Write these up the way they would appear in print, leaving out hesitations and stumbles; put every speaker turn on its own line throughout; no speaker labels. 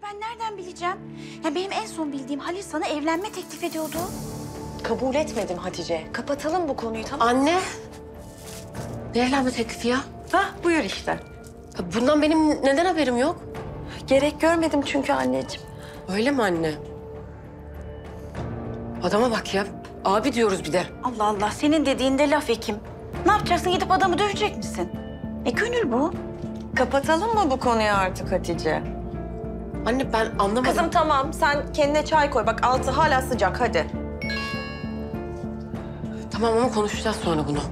ben nereden bileceğim? Ya benim en son bildiğim Halil sana evlenme teklif ediyordu.
Kabul etmedim Hatice. Kapatalım bu konuyu, tamam mı?
Anne. Ne evlenme teklifi ya?
Hah, buyur işte.
Bundan benim neden haberim yok?
Gerek görmedim çünkü anneciğim.
Öyle mi anne? Adama bak ya. Abi diyoruz bir de.
Allah Allah, senin dediğinde laf Ekim. Ne yapacaksın, gidip adamı dövecek misin? Gönül bu.
Kapatalım mı bu konuyu artık Hatice?
Anne ben anlamadım.
Kızım tamam, sen kendine çay koy. Bak altı hala sıcak, hadi.
Tamam ama konuşacağız sonra bunu.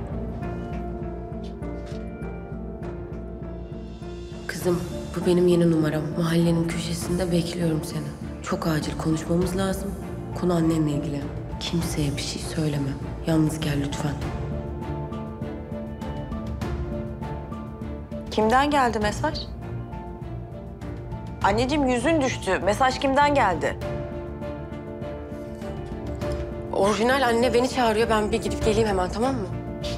Kızım bu benim yeni numaram. Mahallenin köşesinde bekliyorum seni. Çok acil konuşmamız lazım. Konu annenle ilgili. Kimseye bir şey söyleme. Yalnız gel lütfen.
Kimden geldi mesaj? Anneciğim yüzün düştü. Mesaj kimden geldi?
Orijinal anne beni çağırıyor. Ben bir gidip geleyim hemen, tamam mı?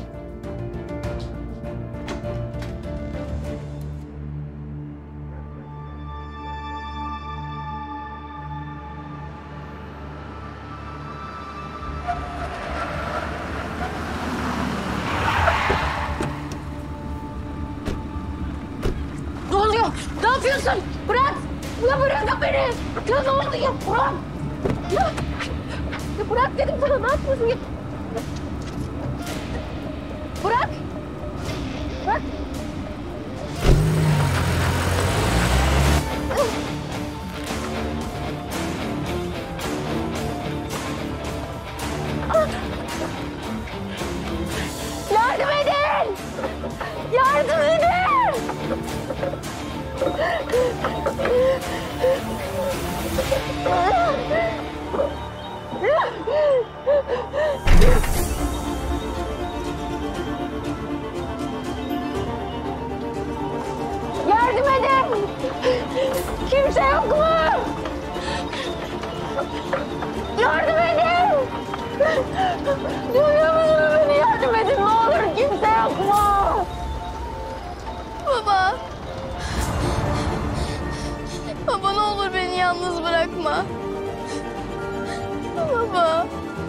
Ne oluyor? Ne yapıyorsun? Bırak! Ya bırak beni! Ya ne oluyor? Bırak! Ya bırak dedim sana, ne yapıyorsun? Ya... Bırak! Bırak! Yardım edin! Yardım edin! Yardım edin! Kimse yok mu? Yardım edin! Duyuyor musunuz beni? Yardım edin ne olur! Kimse yok mu? Baba! Baba ne olur beni yalnız bırakma. Baba!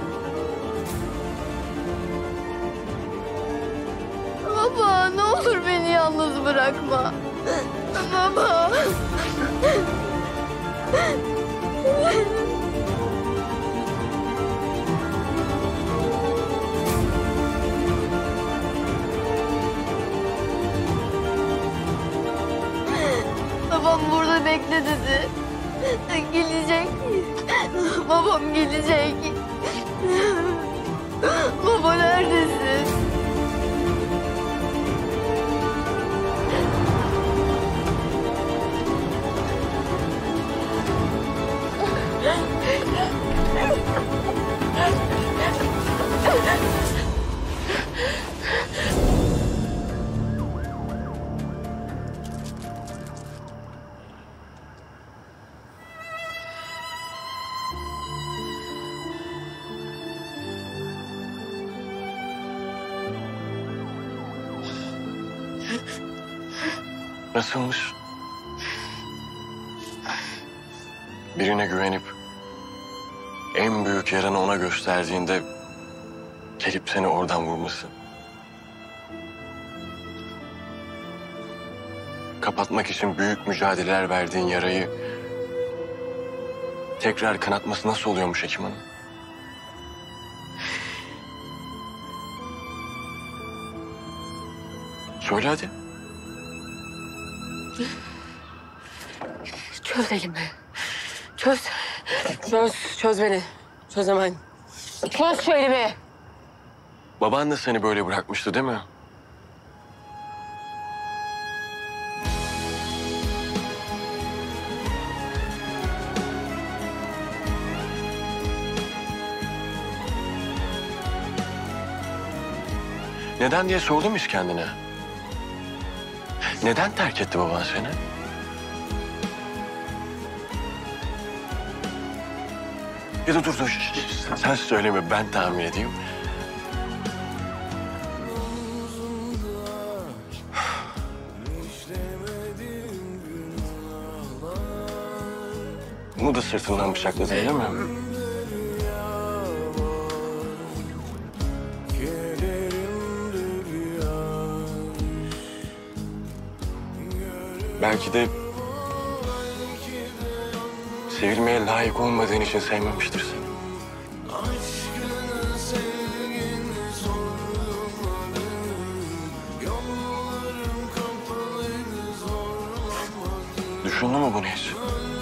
Baba ne olur beni yalnız bırakma. Baba! Babam burada bekle dedi. Gelecek. Babam gelecek. Baba neredesin?
Nasılmış? Birine güvenip en büyük yaranı ona gösterdiğinde gelip seni oradan vurması. Kapatmak için büyük mücadeleler verdiğin yarayı tekrar kanatması nasıl oluyormuş Hekim Hanım? Söyle hadi.
Çöz elimi. Çöz. Çöz beni. Çöz hemen. Çöz şu elimi.
Baban da seni böyle bırakmıştı değil mi? Neden diye sordun mu hiç kendine? Neden terk etti baban seni? Ya da dur. Sen söyleme, ben tahmin edeyim. Bunu da sırtından bıçakladı değil mi? Belki de sevilmeye layık olmadığın için sevmemiştir seni. Düşündün mü bunu hiç?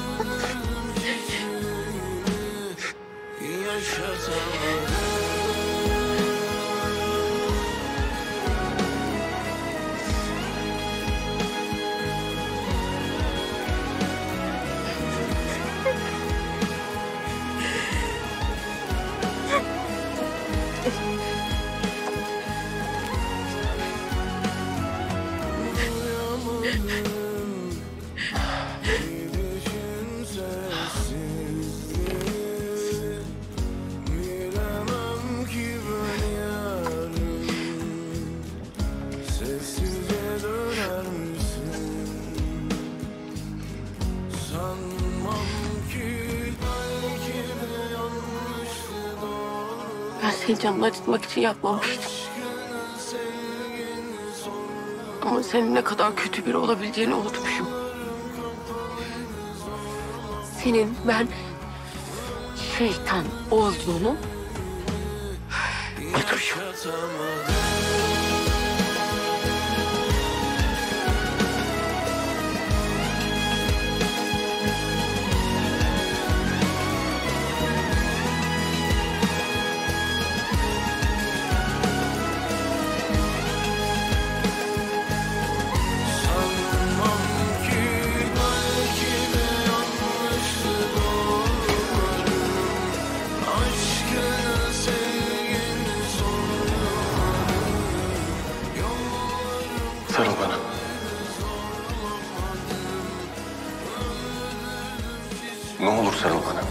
Ben senin canını acıtmak için yapmamıştım. Ama senin ne kadar kötü biri olabileceğini unutmuşum. Senin ben şeytan olduğunu unutmuşum. Sarıl bana. Ne olur sarıl bana.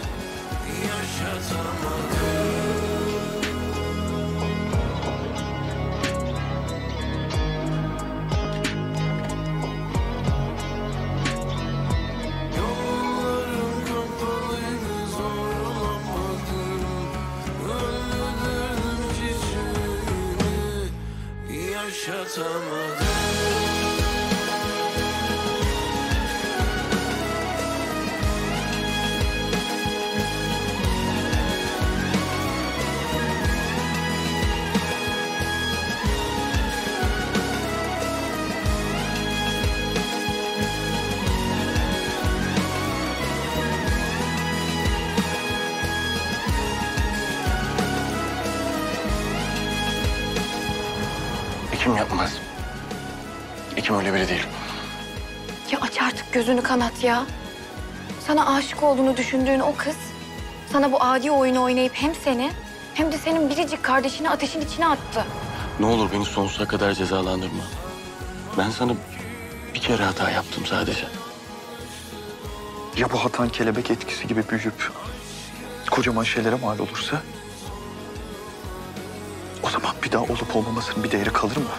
Kim yapmaz? Kim öyle biri değil.
Ya aç artık gözünü kanat ya. Sana aşık olduğunu düşündüğün o kız sana bu adi oyunu oynayıp hem seni hem de senin biricik kardeşini ateşin içine attı.
Ne olur beni sonsuza kadar cezalandırma. Ben sana bir kere hata yaptım sadece.
Ya bu hatan kelebek etkisi gibi büyüyüp kocaman şeylere mal olursa? O zaman bir daha olup olmamasının bir değeri kalır mı?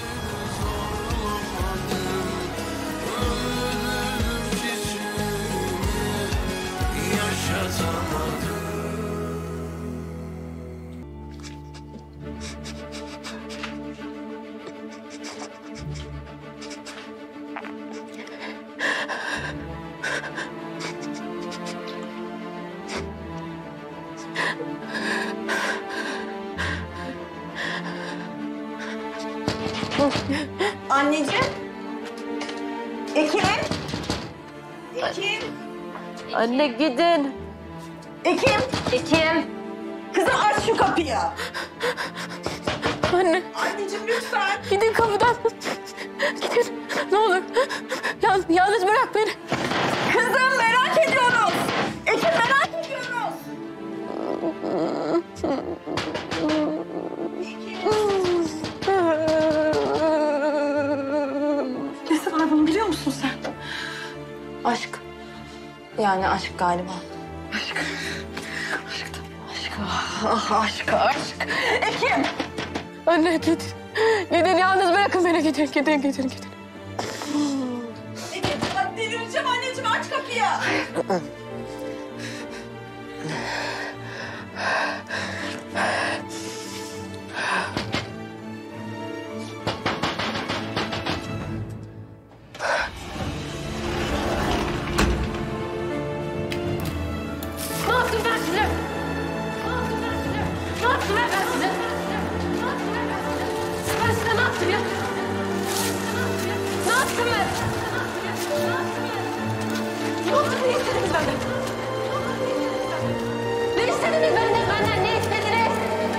Anneciğim. Ekim. Ekim.
Anne gidin.
Ekim.
Ekim.
Kızım aç şu kapıyı.
Anne
Anneciğim lütfen.
gidin kapıdan. Gidin ne olur. Yalnız bırak beni.
Kızım merak ediyoruz. Ekim merak ediyoruz. Nesi var bunun biliyor musun sen?
Aşk. Yani aşk galiba.
Aşk. Aşk tabii aşk. Ah aşk aşk. Ekim.
Anne gidin. Gidin yalnız bırakın beni gidin. Gidin.
Ekim bak delireceğim anneciğim aç kapıyı.
ya? Ne yaptım ben? Ne oldu? Ne istediniz benden? Ne istediniz benden? Ne istediniz?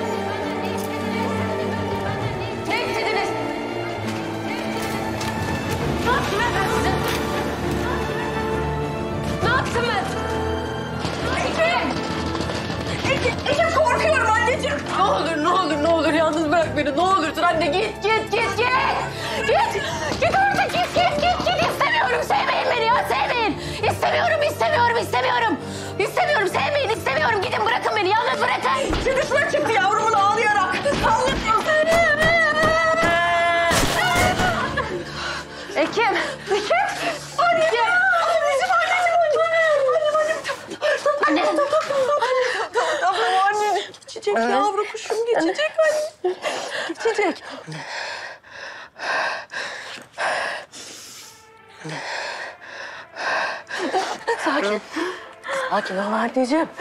Ne istediniz? Ne yaptım ben size? Ne yaptım ben? Ekim korkuyorum anneciğim. Ne olur yalnız bırak beni. Ne olursun anne git. Git artık git. İstemiyorum, sevmeyin beni ya, sevmeyin. İstemiyorum, sevmeyin. Gidin bırakın beni, yalnız bırakın. Çırışma çıktı yavrumun ağlayarak. Anlamıyorum seni. Ekim. Anneciğim. Anne. Tamam anne. Geçecek yavru kuşum, geçecek anne. Geçecek. Sakin ol anneciğim.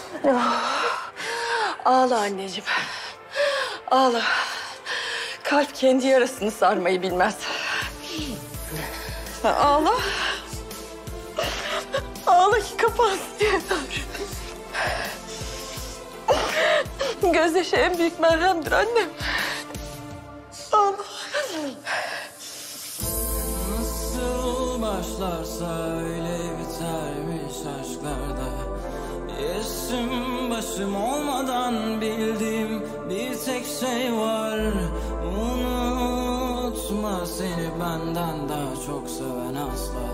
Ağla anneciğim. Ağla. Kalp kendi yarasını sarmayı bilmez. Ağla. Ağla ki kapansın. Gözyaşı en büyük merhemdir annem. Ağla.
Nasıl başlarsa öyle bitermiş aşklarda. Yaşım başım olmadan bildiğim bir tek şey var. Unutma, seni benden daha çok seven asla.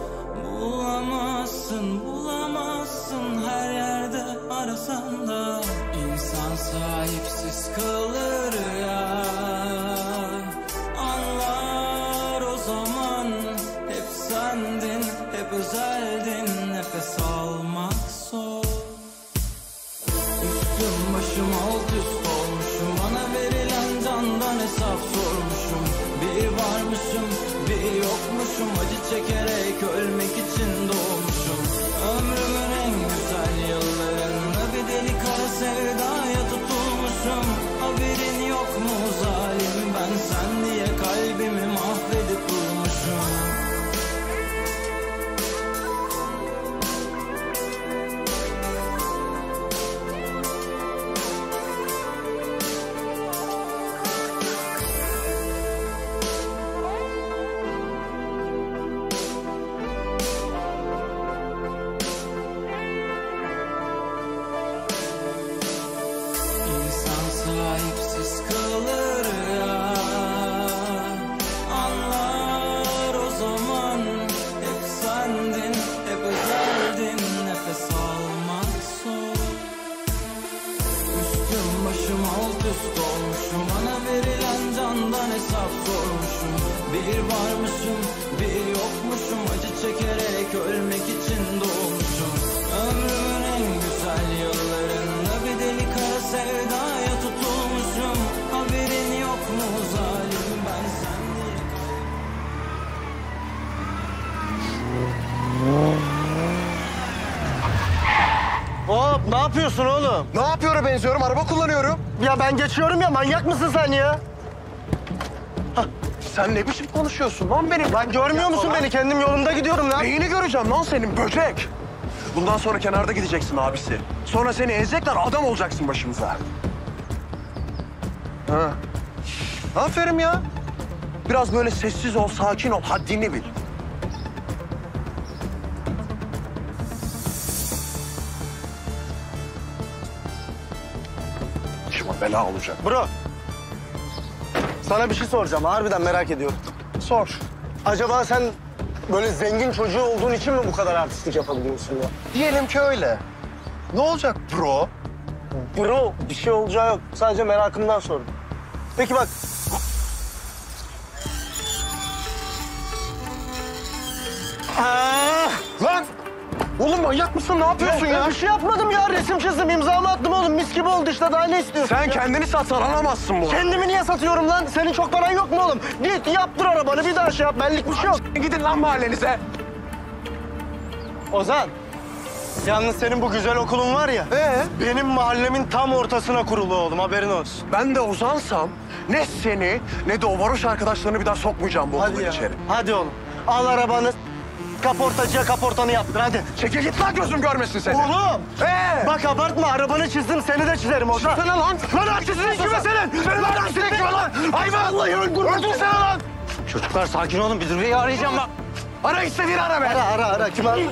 Bulamazsın her yerde arasan da. İnsan sahipsiz kalır ya. Anlar o zaman, hep sendin, hep özeldin. Nefes almak zor. Üstüm başım alt üst olmuşum. Bana verilen candan hesap sormuşum. Bir varmışım, bir yokmuşum. Acı çekerek ölmek için doğmuşum. Ömrümün en güzel yıllarında bir deli kara sevdaya tutulmuşum. Haberin yok mu zalim, ben sen diye kalbimi mahvedip durmuşum. Sahipsiz kalır ya. Anlar o zaman, hep sendin, hep özeldin. Nefes almak zor. Üstüm başım alt üst olmuşum. Bana verilen candan hesap sormuşum. Bir varmışım, bir yokmuşum. Acı çekerek ölmek için doğmuşum. Ömrümün en güzel yıllarında bir deli kara sevdaya tutulmuşum. Haberin yok mu zalim, ben sen diye
Hop, ne yapıyorsun oğlum?
Ne yapıyorum, benziyorum? Araba kullanıyorum.
Ya ben geçiyorum ya, manyak mısın sen ya?
Sen ne biçim konuşuyorsun lan benim?
Lan görmüyor musun beni? Kendim yolumda gidiyorum lan.
Neyini göreceğim lan senin böcek? Bundan sonra kenarda gideceksin abisi. Sonra seni ezecekler, adam olacaksın başımıza. Ha. Aferin ya. Biraz böyle sessiz ol, sakin ol, haddini bil. Başıma bela olacak.
Bro, sana bir şey soracağım. Harbiden merak ediyorum.
Sor.
Acaba sen böyle zengin çocuğu olduğun için mi bu kadar artistlik yapabiliyorsun ya?
Diyelim ki öyle. Ne olacak bro?
Bro, bir şey olacağı yok. Sadece merakımdan sordum. Peki bak.
Lan! Oğlum manyak mısın? Ne yapıyorsun ya?
Bir şey yapmadım ya. Resim çizdim, imzamı attım oğlum. Mis gibi oldu işte. Daha ne istiyorsun?
Sen kendini satsan alamazsın bunu.
Kendimi niye satıyorum lan? Senin çok paran yok mu oğlum? Git yaptır arabanı, bir daha şey yap. Benlik bir şey yok.
Gidin lan mahallenize.
Ozan, Yalnız senin bu güzel okulun var ya. Benim mahallemin tam ortasına kurulu oğlum, haberin olsun.
Ben de Ozan'sam ne seni ne de o varoş arkadaşlarını bir daha sokmayacağım bu okulun içeri.
Hadi oğlum. Al arabanı, kaportacıya kaportanı yaptır hadi.
Çekil git lan, gözüm görmesin seni.
Oğlum! Bak abartma, arabanı çizdim, seni de çizerim orada.
Sana lan! Lan aksizin kime senin? Senin lan aksizin kime lan? Hayvan! Vallahi öldürdün seni lan!
Çocuklar sakin olun, müdür beyi arayacağım ben.
Ara istediğini ara be!
Ara, kim ara?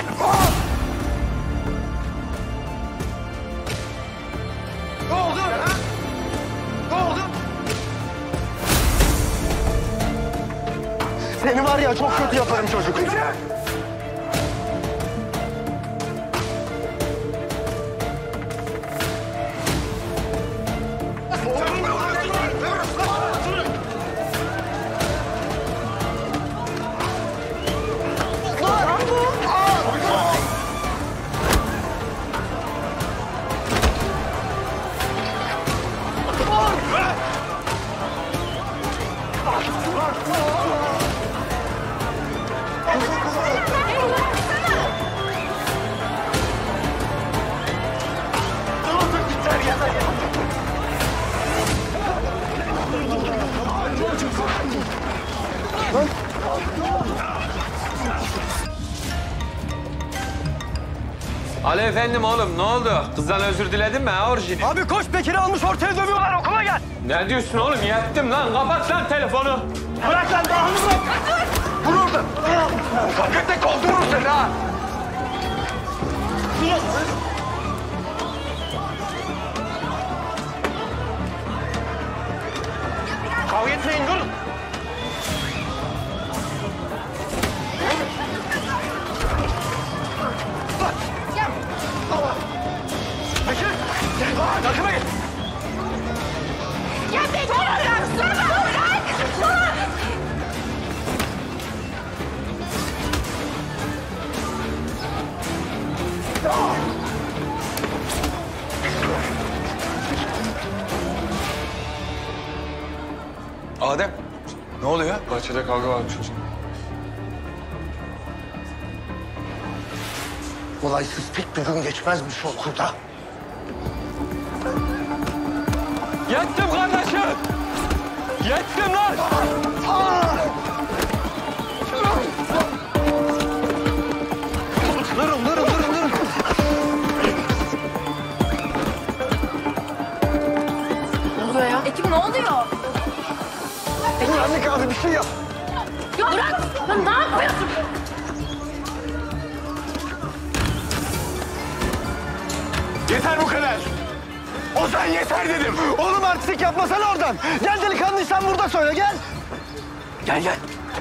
Ne oldu? Ha? Ne oldu?
Seni var ya çok kötü yaparım çocuk.
Ali efendim oğlum ne oldu? Kızdan özür diledin mi ha orijini?
Abi koş, Bekir'i almış ortaya dövüyorlar, okula gel.
Ne diyorsun oğlum? Yettim lan. Kapat lan telefonu.
Bırak lan, daha hızlı.
Dur orada! Hakikaten kovdurur seni ha!
Kavga etmeyin, durun.
Bekir! Gel! Yakına git!
Ya bir dur ya! Durma! Bırak! Dur!
Adem, ne oluyor? Bahçede kavga varmış hocam.
Olaysız pek bir gün geçmezmiş okulda.
Yettim kardeşim. Yettim lan.
Durun.
Ne oluyor ya?
Ekim ne oluyor?
Güvenlik abi bir şey yap.
Ya bırak! Ya ne yapıyorsun?
Yeter bu kadar! Ozan yeter dedim!
Oğlum artistik yapmasana oradan. Gel delikanlıysan burada söyle, gel.
Gel.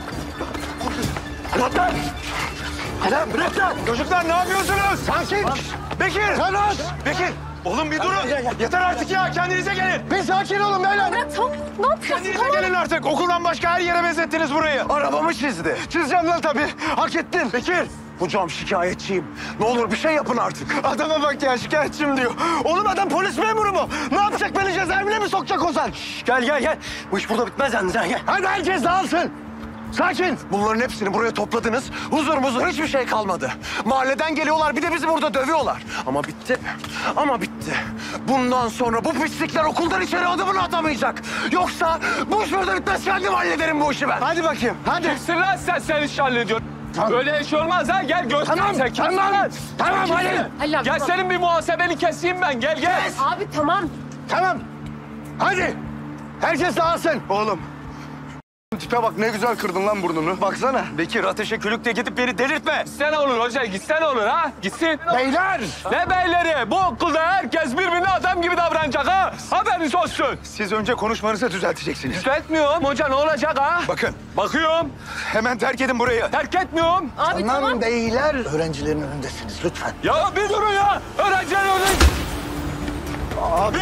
Bırak lan! Adem bırak lan! Çocuklar ne yapıyorsunuz?
Sakin.
Bekir!
Kanat.
Bekir! Oğlum bir durun! Yeter artık ya! Kendinize gelin!
Bir sakin olun beyler.
Bırak tamam. Ne yapıyorsun?
Kendinize gelin artık! Okuldan başka her yere benzettiniz burayı!
Arabamı çizdi. Çizeceğim lan tabii. Hak ettin.
Bekir! Hocam şikayetçiyim. Ne olur bir şey yapın artık.
Adama bak ya, şikayetçiyim diyor. Oğlum adam polis memuru mu? Ne yapacak, beni cezaevine mi sokacak Ozan? Gel. Bu iş burada bitmez yalnız ha, gel. Hadi herkes dağılsın. Sakin.
Bunların hepsini buraya topladınız. Huzur hiçbir şey kalmadı. Mahalleden geliyorlar, bir de bizi burada dövüyorlar. Ama bitti. Bundan sonra bu pislikler okuldan içeri adımını atamayacak. Yoksa bu iş burada bitmez, kendim hallederim bu işi ben.
Hadi bakayım, hadi.
Kimsin lan sen iş hallediyorsun?
Tamam.
Böyle iş olmaz ha. Gel göster
Tamam,
sen.
tamam. Tamam, hadi.
Halil abi,
Gel
tamam.
senin bir muhasebeni keseyim ben. Gel.
Abi tamam.
Tamam. Hadi. Herkes dağılsın. Oğlum. Tipe bak, ne güzel kırdın lan burnunu. Baksana.
Bekir ateşe körükle gidip beni delirtme.
Gitsen olur hoca. Gitsen olur ha. Gitsin.
Beyler.
Ne beyleri? Bu okulda herkes birbirine adam gibi davranacak ha. Haberiniz olsun.
Siz önce konuşmanızı düzelteceksiniz.
Düzeltmiyorum. Hoca ne olacak ha?
Bakın
Bakıyorum.
hemen terk edin burayı.
Terk etmiyorum.
Abi tamam.
Beyler. Öğrencilerin önündesiniz lütfen.
Ya bir durun ya. Öğrenciler öyle.
Abi.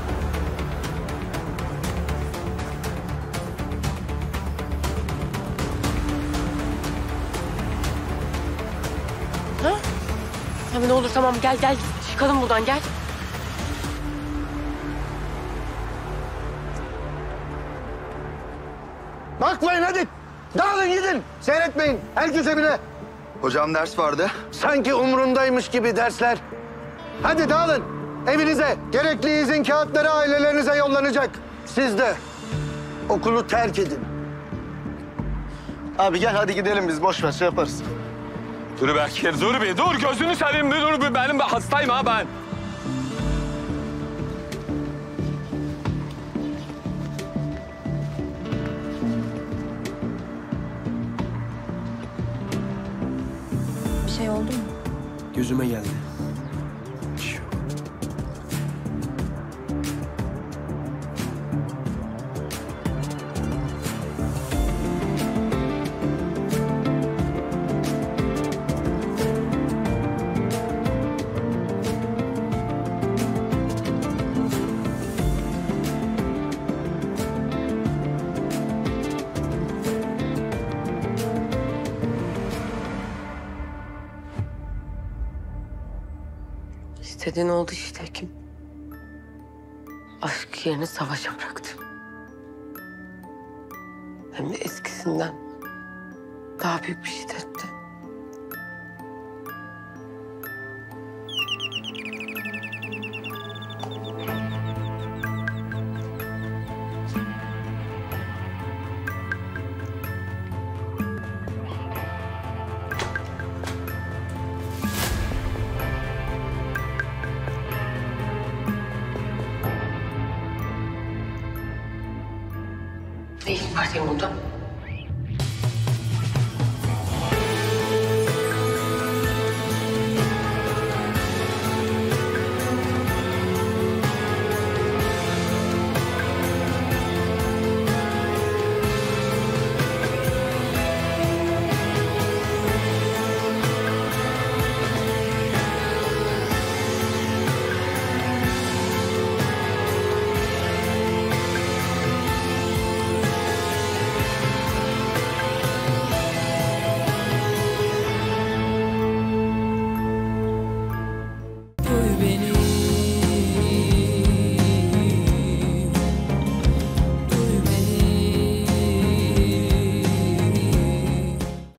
Abi ne olur tamam gel çıkalım buradan gel.
Bakmayın hadi. Dağılın gidin. Seyretmeyin. Herkes evine.
Hocam ders vardı.
Sanki umrundaymış gibi dersler. Hadi dağılın. Evinize. Gerekli izin kağıtları ailelerinize yollanacak. Siz de okulu terk edin.
Abi gel hadi gidelim biz. Boş ver şey yaparız.
Dur Bekir, dur bir. Dur gözünü seveyim. Dur bir. Benim hastayım ha ben.
Bir şey oldu mu?
Gözüme geldi.
İstediğin oldu işte Hekim. Aşk yerini savaşa bıraktım. Hem de eskisinden daha büyük bir şiddetle. Ne ilgin var senin burada?